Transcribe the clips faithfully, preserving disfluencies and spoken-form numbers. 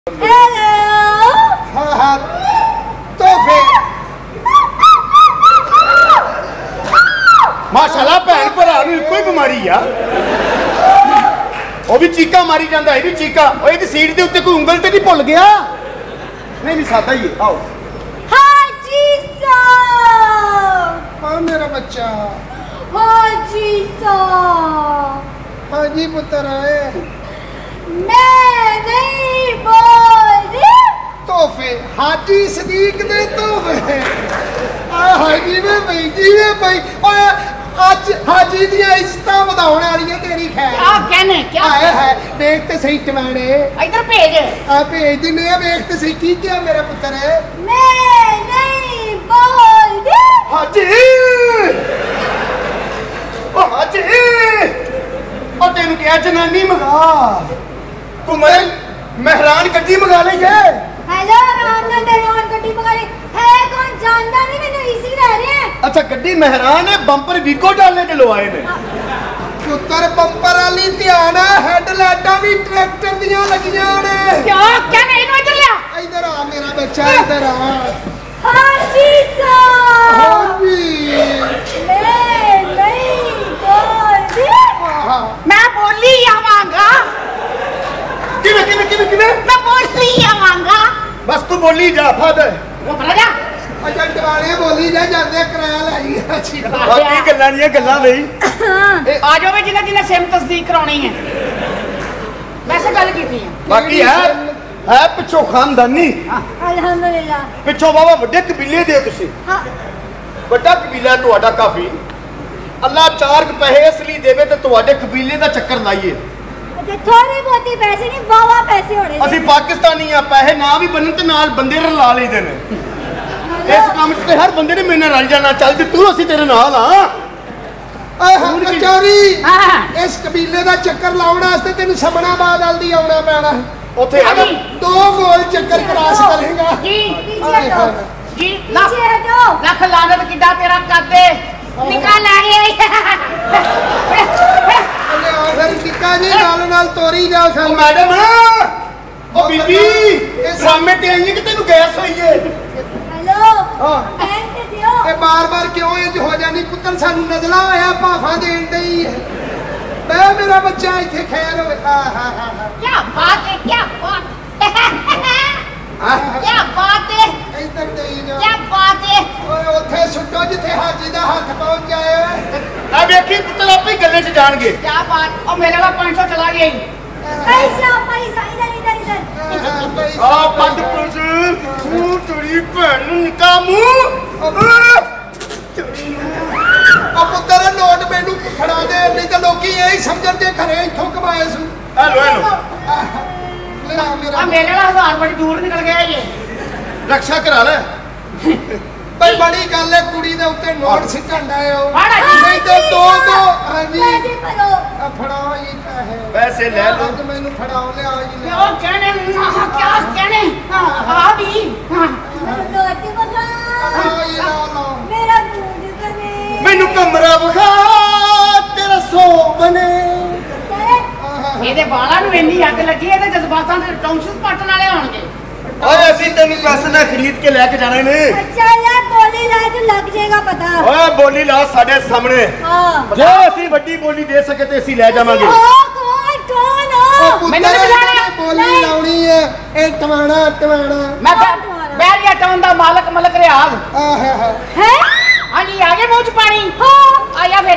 हाँ हाँ तो फिर माशाल्लाह भैन भरा कोई बीमारी आ वो भी चीका मारी जाता है भी चीका और सीट के उत्ते कोई उंगल तो नहीं भुल गया नहीं नहीं सादा ही है आओ हाजी साहब हाँ मेरा बच्चा हाजी साहब हाँ जी पुत्र आए मैं नहीं बोल रही तोहफे हाजी सदीक ने तोहफे हाजी में भाई जी में भाई आज हाजी दी इज्जतां वधाउण वाली तेरी खैर क्या कहने क्या आए है देख ते सही टमाणे इधर भेज आ भेज दिने आ देख ते सही की क्या मेरा पुत्र है मैं नहीं बोल रही हाजी ओ हाजी ओ तेन क्या जनानी मंगा तू मैं मेहरान गड्डी मंगा ले ये हेलो राम ने मेहरान गड्डी मंगा ली है कौन जानता नहीं मैंने इसी रह रहे हैं अच्छा गड्डी मेहरान है बंपर वीको डालने के लवाए ने पुत्र बंपर वाली ध्यान है हेडलाइटां भी ट्रैक्टर दियां लगियां ने क्या क्या नहीं नो इधर ले इधर आ मेरा बच्चा इधर आ हाजी साहब हाजी मैं नहीं बोल रही मैं बोली आवांगा किवे किवे किवे किवे मैं बोली आवांगा बस तू बोली जा फादर वो भरा जा एजेंट वाले बोली जा जाते किराया लाई अच्छी बाकी गल्लां नहीं गल्लां बई आ जाओ वे जिन्हें जिन्हें सेम तस्दीक करानी है वैसे गल की थी बाकी है है पिछो खानदानी अल्हम्दुलिल्लाह पिछो बाबा वड्डे कबीले दे तुसी हां वड्डा कबीला तुहाडा काफी अल्लाह चार पैसे असली देवे ते तुहाडे कबीले दा चक्कर लाइए थोड़े बहुत ही पैसे नहीं वावा पैसे होने असि पाकिस्तानी आ पैसे ना भी बनन ते नाल बंदे रला लईदे ने इस काम च हर बंदे ने मेरे नाल रल जाना चल ते तू असि तेरे नाल हां चौरी इस कबीले दा चक्कर लाउण वास्ते तैनूं समणाबाद वाल दी आउणा पैणा ओथे दो गोल चक्कर क्रॉस करेगा जी पीछे हटो जी पीछे हटो लख लानत किड्डा तेरा काते निकाल आ गया फिर टिक्का जी नाल नाल तोरी जाओ ओ मैडम ओ बीबी सामने ते आई है कि तेनू गैस होई है हेलो हां पैंट दियो ए बार-बार क्यों इंज हो जानी पुੱਤਰ सानू नजला होया भाफा देन दई मैं मेरा बच्चा इथे खैर होवे हा हा हा क्या बात है क्या बात क्या बात है इधर दई जा क्या बात है ओए ओथे सुट्टो जिथे हाजी दा हाथ पहुंच जाए आ देखी पुੱਤਰ आपे गले च जाणगे क्या बात और मेरे वाला पाँच सौ चला गया पैसा पैसा इधर इधर इधर आ पंज पुलिस तू तेरी भैन नु निका मुंह ओ पुੱਤਰ नोट मैनू फड़ा दे नहीं तो लोकी यही समझण दे घरे इथों कमाए सु हेलो हेलो ले मेरा मेरे वाला हजार बड़ी दूर निकल गया ये रक्षा करा ले भाई बड़ी गल है कुड़ी दे उत्ते नोट सिੱਟਣ ਡਾਏ ਹੋ हां नहीं तो दो दो हां जी पैसे फड़ो आ फड़ाओ ये क्या है पैसे ले लो आज मैनू फड़ाओ ले आ जी क्या कहने क्या कहने हां भी नोट बगा हां ये ला लो मेरा दूध बने मैनू कमरा विखा तेरा सो बने ਇਹਦੇ ਬਾਲਾਂ ਨੂੰ ਇੰਨੀ ਅੱਗ ਲੱਗੀ ਇਹਦੇ ਜਜ਼ਬਾਤਾਂ ਦੇ ਟੌਂਸਸ ਪੱਟਣ ਵਾਲੇ ਹੋਣਗੇ ओए ਅਸੀਂ ਤੈਨੂੰ ਪੈਸੇ ਨਾ ਖਰੀਦ ਕੇ ਲੈ ਕੇ ਜਾਣੇ ਨੇ ਅੱਛਾ ਲੈ ਬੋਲੀ ਲਾ ਤੇ ਲੱਗ ਜਾਏਗਾ ਪਤਾ ਓਏ ਬੋਲੀ ਲਾ ਸਾਡੇ ਸਾਹਮਣੇ ਹਾਂ ਜੇ ਅਸੀਂ ਵੱਡੀ ਬੋਲੀ ਦੇ ਸਕੇ ਤੇ ਅਸੀਂ ਲੈ ਜਾਵਾਂਗੇ ਓ ਕੌਣ ਕੌਣ ਮੈਨੂੰ ਨਹੀਂ ਪਤਾ ਬੋਲੀ ਲਾਉਣੀ ਹੈ ਇਹ ਟਵਾਣਾ ਟਵਾਣਾ ਮੈਂ ਬੈਰੀਆ ਟਾਊਨ ਦਾ ਮਾਲਕ ਮਲਕ ਰਿਆਜ਼ ਆਹ ਹਾ ਹੈ ਹਾਂਜੀ ਆ ਗਏ ਮੂੰਹ ਚ ਪਾਣੀ ਹਾਂ ਆਇਆ ਫਿਰ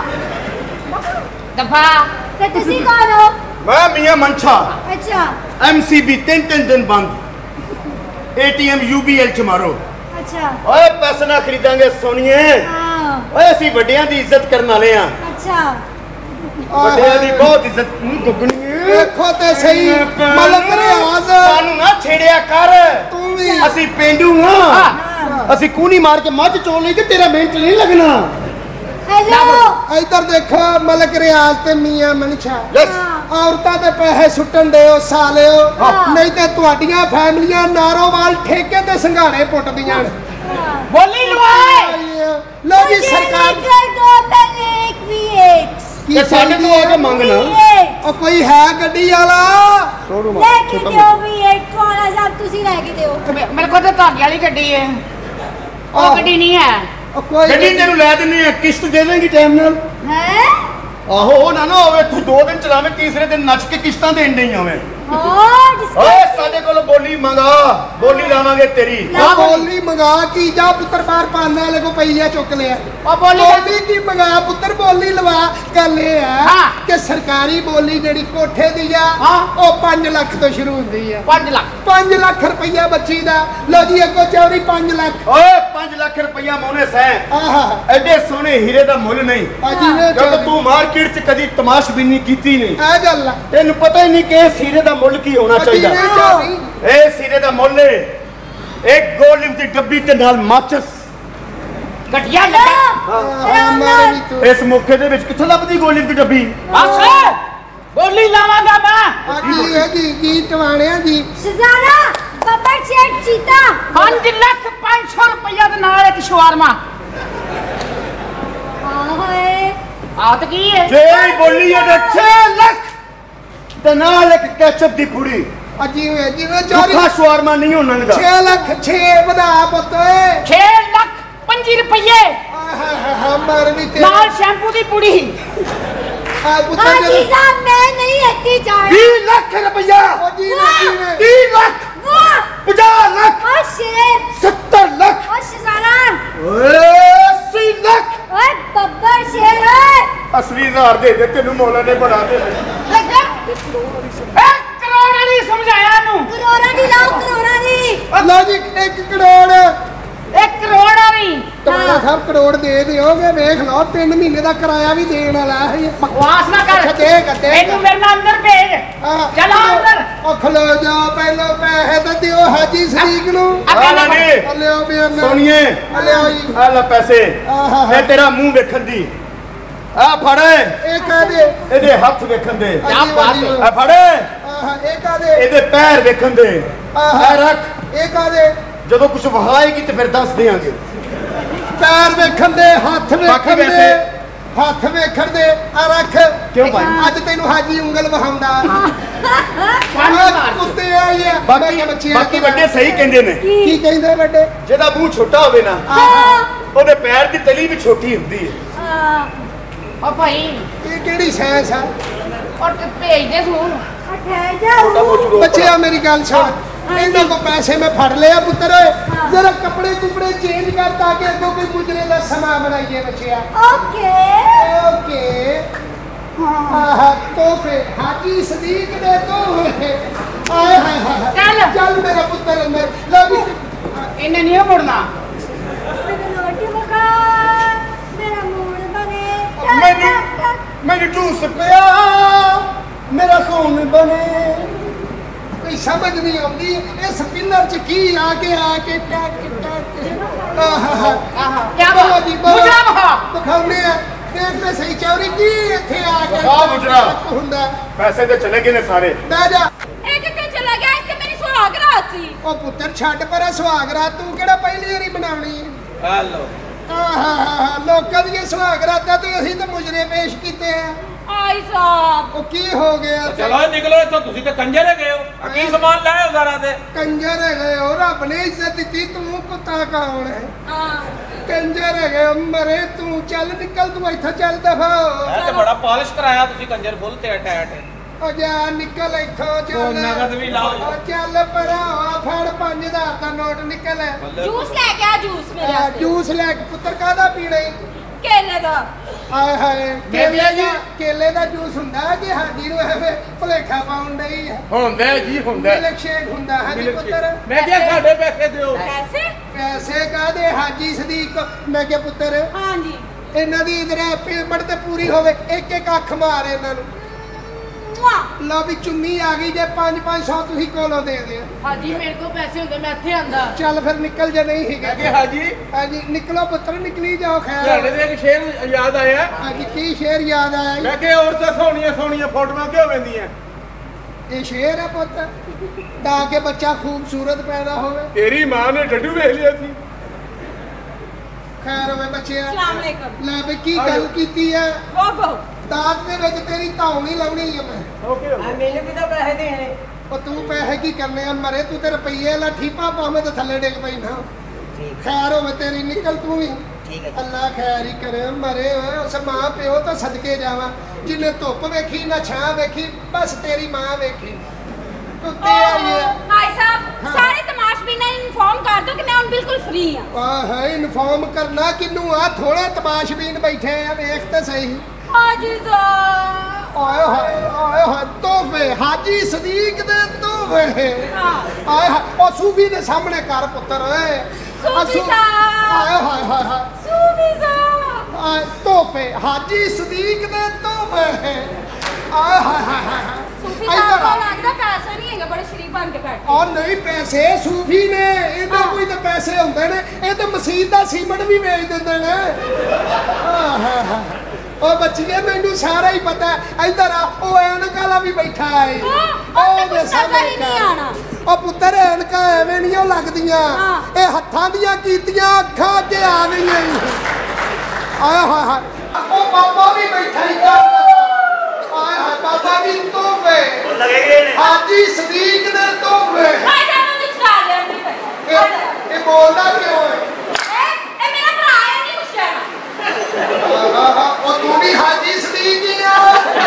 ਦਫਾ ਤੇ ਤੁਸੀਂ ਕੌਣ ਹੋ ਮੈਂ ਮੀਆਂ ਮਨਸ਼ਾ ਅੱਛਾ ਐਮਸੀਬੀ ਤਿੰਨ ਤਿੰਨ ਦਿਨ ਬੰਦ ਏਟੀਐਮ ਯੂਬੀਐਲ ਚ ਮਾਰੋ ਅੱਛਾ ਓਏ ਪੈਸੇ ਨਾ ਖਰੀਦਾਂਗੇ ਸੋਨੀਏ ਹਾਂ ਓਏ ਅਸੀਂ ਵੱਡਿਆਂ ਦੀ ਇੱਜ਼ਤ ਕਰਨ ਵਾਲੇ ਆ ਅੱਛਾ ਵੱਡਿਆਂ ਦੀ ਬਹੁਤ ਇੱਜ਼ਤ ਗੁੱਗਣੀ ਦੇਖੋ ਤੇ ਸਹੀ ਮਲਕ ਰਿਆਜ਼ ਸਾਨੂੰ ਨਾ ਛੇੜਿਆ ਕਰ ਤੂੰ ਵੀ ਅਸੀਂ ਪਿੰਡੂ ਹਾਂ ਅਸੀਂ ਕੂਣੀ ਮਾਰ ਕੇ ਮੱਝ ਚੋਲ ਲਈ ਤੇ ਤੇਰਾ ਮਿੰਟ ਨਹੀਂ ਲੱਗਣਾ हेलो इधर देखो मलक रियाज ते मियां मनशा यस औरतां ते पैसे सुट्टन दिओ सालिओ नहीं ते तुहाडियां फैमिलियां नारोवाल ठेके ते संघाड़े पुੱਟਦੀਆਂ बोली लवाए लो जी सरकार कर दो पहले एक भी एक ਕੀ ਸਾਡੇ ਤੋਂ ਆ ਕੇ ਮੰਗਣਾ ਉਹ ਕੋਈ ਹੈ ਗੱਡੀ ਵਾਲਾ ਲੈ ਕੇ ਦਿਓ ਵੀ ਇੱਕ ਵਾਲਾ ਸਾਹਿਬ ਤੁਸੀਂ ਲੈ ਕੇ ਦਿਓ ਮੇਰੇ ਕੋਲ ਤਾਂ ਤੁਹਾਡੀ ਵਾਲੀ ਗੱਡੀ ਹੈ ਉਹ ਗੱਡੀ ਨਹੀਂ ਹੈ ਉਹ ਕੋਈ ਗੱਡੀ ਤੈਨੂੰ ਲੈ ਦਿੰਨੀ ਆ ਕਿਸ਼ਤ ਦੇ ਦੇਂਗੀ ਟਾਈਮ ਨਾਲ ਹੈ ਆਹੋ ਉਹ ਨਾ ਨਾ ਹੋਵੇ ਤੂੰ ਦੋ ਦਿਨ ਚਲਾਵੇਂ ਤੀਸਰੇ ਦਿਨ ਨੱਚ ਕੇ ਕਿਸ਼ਤਾਂ ਦੇਣ ਨਹੀਂ ਆਵੇਂ ਓ ਓਏ ਸਾਡੇ ਕੋਲ ਬੋਲੀ ਮੰਗਾ ਬੋਲੀ ਲਾਵਾਂਗੇ ਤੇਰੀ ਆ ਬੋਲੀ ਮੰਗਾ ਕੀ ਜਾ ਪੁੱਤਰ ਬਾਹਰ ਪਾਣ ਵਾਲੇ ਕੋ ਪਈਆ ਚੁੱਕ ਲਿਆ ਉਹ ਬੋਲੀ ਬੋਲੀ ਕੀ ਮੰਗਾ ਪੁੱਤਰ ਬੋਲੀ ਲਵਾ ਗੱਲ ਇਹ ਆ ਕਿ ਸਰਕਾਰੀ ਬੋਲੀ ਜਿਹੜੀ ਕੋਠੇ ਦੀ ਆ ਉਹ ਪੰਜ ਲੱਖ ਤੋਂ ਸ਼ੁਰੂ ਹੁੰਦੀ ਆ ਪੰਜ ਲੱਖ ਪੰਜ ਲੱਖ ਰੁਪਈਆ ਬੱਚੀ ਦਾ ਲੋ ਜੀ ਅੱਗੋਂ ਚੌਰੀ ਪੰਜ ਲੱਖ ਓਏ ਪੰਜ ਲੱਖ ਰੁਪਈਆ ਮੋਨੇ ਸਹਿ ਆਹਾ ਐਡੇ ਸੋਹਣੇ ਹੀਰੇ ਦਾ ਮੁੱਲ ਨਹੀਂ ਜਦ ਤੂੰ ਮਾਰਕੀਟ 'ਚ ਕਦੀ ਤਮਾਸ਼ਬੀਨੀ ਕੀਤੀ ਨਹੀਂ ਇਹ ਗੱਲ ਆ ਤੈਨੂੰ ਪਤਾ ਹੀ ਨਹੀਂ ਕਿ ਇਸ ਹੀਰੇ ਦਾ ਮੁੱਲ ਕੀ ਹੋਣਾ ਚਾਹੀਦਾ ਇਹ ਹੀਰੇ ਦਾ ਮੁੱਲ ਇੱਕ ਗੋਲਿਫ ਦੀ ਡੱਬੀ ਤੇ ਨਾਲ ਮਾਚਸ ਘਟਿਆ ਇਸ ਮੌਕੇ ਦੇ ਵਿੱਚ ਕਿੱਥੋਂ ਲੱਭਦੀ ਗੋਲਿਫ ਦੀ ਡੱਬੀ ਬਸ ਬੋਲੀ ਲਾਵਾਂਗਾ ਮੈਂ ਆਜੀ ਇਹ ਜੀ ਕੀ ਟਵਾਣਿਆਂ ਦੀ ਸ਼ਜ਼ਾਨਾ ਬੱਬਰ ਚੇਟ ਚੀਤਾ ਪੰਜ ਲੱਖ ਪੰਜ ਸੌ ਰੁਪਇਆ ਦੇ ਨਾਲ ਇੱਕ ਸ਼ਵਾਰਮਾ ਹਾਏ ਆਤ ਕੀ ਹੈ ਜੇ ਬੋਲੀ ਇਹਦੇ ਛੇ ਲੱਖ ਤੇ ਨਾਲ ਇੱਕ ਕੈਚਅਪ ਦੀ ਪੁੜੀ ਅਜੀ ਹੋਏ ਜਿਵੇਂ ਚੋਰੀ ਚੌਥਾ ਸ਼ਵਾਰਮਾ ਨਹੀਂ ਹੋਣਾ ਨਗਾ ਛੇ ਲੱਖ ਛੇ ਵਧਾ ਪੁੱਤ ਓਏ ਛੇ ਲੱਖ ਪੰਜੀ ਰੁਪਏ ਹਾਂ ਮਰ ਵੀ ਤੇ ਨਾਲ ਸ਼ੈਂਪੂ ਦੀ ਪੁੜੀ ਆ ਪੁੱਤਰ ਹਾਂ ਜੀ ਜੀ ਸਾਹਿਬ ਮੈਂ ਨਹੀਂ ਇੱਥੇ ਜਾਣਾ ਵੀਹ ਲੱਖ ਰੁਪਇਆ ਉਹ ਜੀ ਨੇ ਤੀਹ ਲੱਖ ਵਾਹ ਪੰਜਾਹ ਲੱਖ ਓ ਸ਼ੇਰ ਸੱਤਰ ਲੱਖ ਓ ਸ਼ਜ਼ਾਨਾ ਓਏ ਅੱਸੀ ਲੱਖ ਓਏ ਬੱਬਰ ਸ਼ੇਰ ਓਏ ਅਸਲੀ ਹਜ਼ਾਰ ਦੇ ਦੇ ਤੈਨੂੰ ਮੌਲਾ ਨੇ ਬਣਾ ਦੇ ਲੱਗਾ ਇੱਕ ਕਰੋੜ ਵਾਲੀ ਸਮਝਾਇਆ ਨੂੰ ਕਰੋੜਾਂ ਦੀ ਲਾਓ ਕਰੋੜਾਂ ਦੀ ਲਓ ਜੀ ਇੱਕ ਕਰੋੜ ਇੱਕ ਕਰੋੜ ਵਾਲੀ ਤੁਹਾਡਾ ਸਭ ਕਰੋੜ ਦੇ ਦਿਓਗੇ ਵੇਖ ਲਓ ਤਿੰਨ ਮਹੀਨੇ ਦਾ ਕਿਰਾਇਆ ਵੀ ਦੇਣ ਵਾਲਾ ਹੈ ਬਕਵਾਸ ਨਾ ਕਰ ਦੇ ਕੱਤੇ ਇਹਨੂੰ ਮੇਰੇ ਨਾਲ ਅੰਦਰ ਭੇਜ ਚਲ ਅੰਦਰ ਉਹ ਖਲੋ ਜਾ ਪਹਿਲਾਂ ਪੈਸੇ ਤਾਂ ਦਿਓ ਹਾਜੀ ਸਦੀਕ ਨੂੰ ਆ ਲੈ ਨੀ ਲਿਓ ਵੀ ਉਹਨਾਂ ਸੋਨੀਏ ਲਿਓ ਜੀ ਆ ਲੈ ਪੈਸੇ ਇਹ ਤੇਰਾ ਮੂੰਹ ਵੇਖਣ ਦੀ ਆ ਫੜ ਇਹ ਕਾਦੇ ਇਹਦੇ ਹੱਥ ਵੇਖਣ ਦੇ ਕਿਆ ਬਾਤ ਹੈ ਆ ਫੜ ਆਹ ਇਹ ਕਾਦੇ ਇਹਦੇ ਪੈਰ ਵੇਖਣ ਦੇ ਆ ਰੱਖ ਇਹ ਕਾਦੇ ਜਦੋਂ ਕੁਝ ਵਹਾਏਗੀ ਤੇ ਫਿਰ ਦੱਸ ਦੇਾਂਗੇ ਪੈਰ ਵੇਖਣ ਦੇ ਹੱਥ ਵੇਖਣ ਦੇ ਹੱਥ ਵੇਖਣ ਦੇ ਆ ਰੱਖ ਕਿਉਂ ਭਾਈ ਅੱਜ ਤੈਨੂੰ ਹਾਜੀ ਉਂਗਲ ਵਹਾਉਂਦਾ ਮਾਰ ਕੁੱਤੇ ਆਈ ਆ ਬਾਕੀ ਬਾਕੀ ਵੱਡੇ ਸਹੀ ਕਹਿੰਦੇ ਨੇ ਕੀ ਕਹਿੰਦੇ ਵੱਡੇ ਜਿਹਦਾ ਮੂੰਹ ਛੋਟਾ ਹੋਵੇ ਨਾ ਉਹਦੇ ਪੈਰ ਦੀ ਤਲੀ ਵੀ ਛੋਟੀ ਹੁੰਦੀ ਹੈ ਓ ਭਾਈ ਇਹ ਕਿਹੜੀ ਸਾਇੰਸ ਆ ਔਰ ਤੇ ਭੇਜ ਦੇ ਸੂ ਠਹਿਰ ਜਾਓ ਬੱਚਿਆ ਮੇਰੀ ਗੱਲ ਸੁਣ ਇਹਨਾਂ ਕੋ ਪੈਸੇ ਮੈਂ ਫੜ ਲਿਆ ਪੁੱਤਰ ਜਰਾ ਕੱਪੜੇ ਕੁਪੜੇ ਚੇਂਜ ਕਰ ਤਾਂ ਕਿ ਅੱਗੋਂ ਕੋਈ ਗੁਜਰੇ ਦਾ ਸਮਾਂ ਬਣਾਈਏ ਬੱਚਿਆ ਓਕੇ ਓਕੇ ਆਹ ਤੋਹਫੇ ਹਾਜੀ ਸਦੀਕ ਦੇ ਤੋਹਫੇ ਆਏ ਹਾਏ ਹਾਏ ਚੱਲ ਚੱਲ ਮੇਰਾ ਪੁੱਤਰ ਅੰਦਰ ਲੈ ਵੀ ਇਹਨੇ ਨਹੀਂ ਮੁੜਨਾ ਮੈਨੂੰ ਰੋਟੀ ਮਖਾ ਮੇਰਾ ਮੂਡ ਬਣੇ ਮੈਨੂੰ ਮੈਨੂੰ ਝੂਸ ਪਿਆ ਮੇਰਾ ਖੂਨ ਬਣੇ ਕੋਈ ਸਮਝ ਨਹੀਂ ਆਉਂਦੀ ਇਹ ਸਪਿਨਰ ਚ ਕੀ ਆ ਕੇ ਆ ਕੇ ਟਕ ਟਕ ਆਹਾ ਆਹਾ ਕੀ ਬਾਤ ਜੀ ਮੁਜਰਾ ਮਹਾ ਦਿਖਾਉਂਦੇ ਆ ਦੇਖਦੇ ਸਹੀ ਚੌਰੀ ਕੀ ਇੱਥੇ ਆ ਕੇ ਆ ਮੁਜਰਾ ਹੁੰਦਾ ਪੈਸੇ ਤੇ ਚਲੇ ਗਏ ਨੇ ਸਾਰੇ ਬਹਿ ਜਾ ਇਹ ਕਿੱਥੇ ਚਲਾ ਗਿਆ ਇੱਥੇ ਮੇਰੀ ਸੁਹਾਗ ਰਾਤ ਸੀ ਉਹ ਪੁੱਤਰ ਛੱਡ ਪਰੇ ਸੁਹਾਗ ਰਾਤ ਤੂੰ ਕਿਹੜਾ ਪਹਿਲੀ ਵਾਰੀ ਬਣਾਉਣੀ ਹੈ ਆ ਲੋ ਆਹਾ ਲੋਕਾਂ ਦੀਆਂ ਸੁਹਾਗ ਰਾਤਾਂ ਤੇ ਅਸੀਂ ਤਾਂ ਮੁਜਰੇ ਪੇਸ਼ ਕੀਤੇ ਆ ਆਈ ਸਾਹਿਬ ਉਹ ਕੀ ਹੋ ਗਿਆ ਚਲੋ ਨਿਕਲੋ ਇੱਥੋਂ ਤੁਸੀਂ ਤਾਂ ਕੰਜਰ ਗਏ ਹੋ ਆ ਕੀ ਸਮਾਨ ਲਾਏ ਹੋ ਸਾਰਾ ਤੇ ਕੰਜਰ ਹੈਗੇ ਹੋ ਰੱਬ ਨੇ ਇੱਜ਼ਤ ਦਿੱਤੀ ਤੂੰ ਕੁੱਤਾ ਕੌਣ ਹੈ ਹਾਂ ਕੰਜਰ ਹੈਗੇ ਮਰੇ ਤੂੰ ਚੱਲ ਨਿਕਲ ਤੂੰ ਇੱਥੋਂ ਚੱਲ ਦਫਾ ਇਹ ਤੇ ਬੜਾ ਪਾਲਿਸ਼ ਕਰਾਇਆ ਤੁਸੀਂ ਕੰਜਰ ਫੁੱਲ ਤੇ ਅਟੈਟ ਉਹ ਜਾ ਨਿਕਲ ਇੱਥੋਂ ਚੱਲ ਨਗਦ ਵੀ ਲਾਓ ਉਹ ਚੱਲ ਭਰਾਵਾ ਫੜ ਪੰਜ ਹਜ਼ਾਰ ਦਾ ਨੋਟ ਨਿਕਲ ਜੂਸ ਲੈ ਕੇ ਆ ਜੂਸ ਮੇਰੇ ਆ, ਵਾਸਤੇ ਜੂਸ ਲੈ ਕੇ ਪੁੱਤਰ ਕਾਹਦਾ ਪੀਣਾ ਈ? ਕੇਲੇ ਦਾ ਆਏ ਹਾਏ ਕੇਲੇ ਦਾ ਕੇਲੇ ਦਾ ਜੂਸ ਹੁੰਦਾ ਕਿ ਹਾਜੀ ਨੂੰ ਐਵੇਂ ਭੁਲੇਖਾ ਪਾਉਣ ਡਈ ਹੈ ਹੁੰਦਾ ਜੀ ਹੁੰਦਾ ਮਿਲਕ ਸ਼ੇਕ ਹੁੰਦਾ ਹੈ ਜੀ ਪੁੱਤਰ ਮੈਂ ਕਿਹਾ ਸਾਡੇ ਪੈਸੇ ਦਿਓ ਪੈਸੇ ਪੈਸੇ ਕਾਹਦੇ ਹਾਜੀ ਸਦੀਕ ਮੈਂ ਕਿਹਾ ਪੁੱਤਰ ਹਾਂ ਜੀ ਇਹਨਾਂ ਦੀ ਇਧਰ ਪੇਮੈਂਟ ਤੇ ਪੂਰੀ ਹੋਵੇ ਇੱਕ ਇੱਕ ਅੱਖ ਮਾਰ ਇਹਨਾਂ ਨੂੰ ਲਓ ਵੀ ਚੁੰਨੀ ਆ ਗਈ ਜੇ ਪੰਜ ਪੰਜ ਸੌ ਤੁਸੀਂ ਕੋਲੋਂ ਦੇ ਦਿਓ ਹਾਜੀ ਮੇਰੇ ਕੋਲ ਪੈਸੇ ਹੁੰਦੇ ਮੈਂ ਇੱਥੇ ਆਂਦਾ ਚੱਲ ਫਿਰ ਨਿਕਲ ਜੇ ਨਹੀਂ ਹੈਗਾ ਮੈਂ ਕਿਹਾ ਹਾਜੀ ਹਾਂਜੀ ਨਿਕਲੋ ਪੁੱਤਰ ਨਿਕਲੀ ਜਾਓ ਖੈਰ ਤੁਹਾਡੇ ਦੇ ਇੱਕ ਸ਼ੇਰ ਯਾਦ ਆਇਆ ਹਾਂਜੀ ਕੀ ਸ਼ੇਰ ਯਾਦ ਆਇਆ ਮੈਂ ਕਿਹਾ ਔਰਤਾਂ ਸੋਹਣੀਆਂ ਸੋਹਣੀਆਂ ਫੋਟੋਆਂ ਕਿਉਂ ਲੈਂਦੀਆਂ ਇਹ ਸ਼ੇਰ ਹੈ ਪੁੱਤ ਤਾਂ ਕਿ ਬੱਚਾ ਖੂਬਸੂਰਤ ਪੈਦਾ ਹੋਵੇ ਤੇਰੀ ਮਾਂ ਨੇ ਡੱਡੂ ਵੇਖ ਲਿਆ ਸੀ ਖੈਰ ਹੋਵੇ ਬੱਚਿਆ ਅਸਲਾਮ ਅਲੈਕੁਮ ਲੈ ਵੀ ਕੀ ਗੱਲ ਕੀਤੀ ਹੈ ਗੋ ਗੋ दात दे विच तेरी धाव नहीं लाउणी है मैं मैंने भी तो पैसे देने और तू पैसे की करने मरे तू ते रुपये ला ठीपा पावे तो थल्ले डिग पई ना खैर होवे तेरी निकल तू भी अल्लाह खैर ही करे मरे उस मां प्यो तो सदके जावा जिन्हें धुप वेखी ना छां वेखी बस तेरी मां वेखी भाई साहब सारे तमाशबीन ने इन्फॉर्म कर दो कि मैं हुन बिल्कुल फ्री हां वाह है इन्फॉर्म करना किन्नू आ थोड़े तमाशबीन बैठे हैं देख तो सही हाजी साहब आए हाय आए हाय तोहफे हाजी सदीक दे तोहफे आए हाय ओ सूफी दे सामने कर पुत्र ओए सूफी साहब आए हाय हाय हाय सूफी साहब आए तोहफे हाजी सदीक दे तोहफे आए हाय हाय हाय सूफी साहब को लगदा पैसा नहीं है बड़े शरीफ बन के बैठे और नहीं पैसे सूफी ने इधर कोई तो पैसे होंदे ने ए तो मसीत दा सीमेंट भी बेच दिंदे ने हां हां हां ओ बच्चिए मैनू सारा ही पता है इधर आ ओ ऐनक वाला भी बैठा है ओ दे सामने नहीं आना ओ पुत्तर ऐनक एवें नहीं लगदियां ए हत्थां दियां कीतियां अखां अगे आ गईयां आय हाय हाय ओ बाबा भी बैठा ही कर आय हाय बाबा भी तोहफे लगेगे हाजी सदीक दे तोहफे भाई साहब मुझे चला दे अपनी पे ए बोलदा क्यों है ए ए मेरा भरा है नहीं कुछ कहना हां हां ओ तू भी हाजी सदीक ही है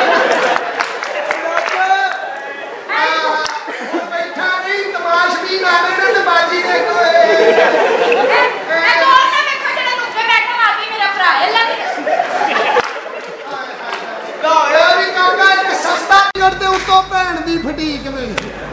बैठा नहीं तमाशबीन आवे ने नमाजी देखो ए मैं तो और ना देखो जरा दूसरे बैठा माफी मेरा भरा है अल्लाह की ला भी काका एक सस्ता टिकट दे उत्तों भैन दी फटीक में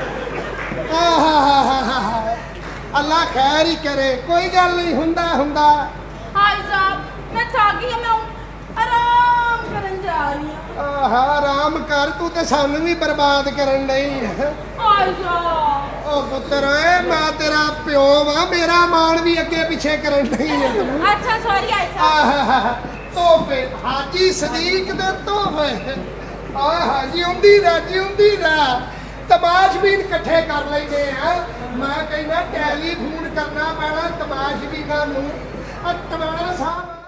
अल्लाह खैर ही करे कोई गल नहीं हुंदा हुंदा हाय साहब मैं थक गई मैं आराम करन जा रही हूं आहा आराम कर तू ते सानू भी बर्बाद करन नहीं हाय साहब ओ पुत्र ओए मैं तेरा प्यो वा मेरा मान भी अगे पीछे करन नहीं है अच्छा सॉरी हाय साहब तोहफे हाजी सदीक दे तोहफे आय हाजी उंदी रा जिउंदी रा तमाशबीन इकट्ठे कर लेंगे हैं मैं कहना टेलीफोन करना पैना तमाशबीनां नूं अ तमाशा साहब